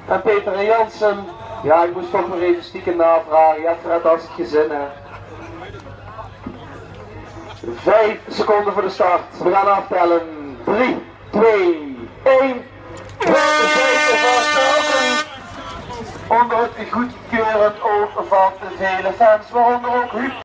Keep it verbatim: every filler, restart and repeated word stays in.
En Peter en Jansen, ja, ik moest toch nog even stiekem navragen. Ja, Fred, als het je zin hè. Vijf seconden voor de start. We gaan aftellen. drie, twee, één. De vijfde versnelling. Onder het goedkeurend oog van de vele fans, waaronder ook Huub.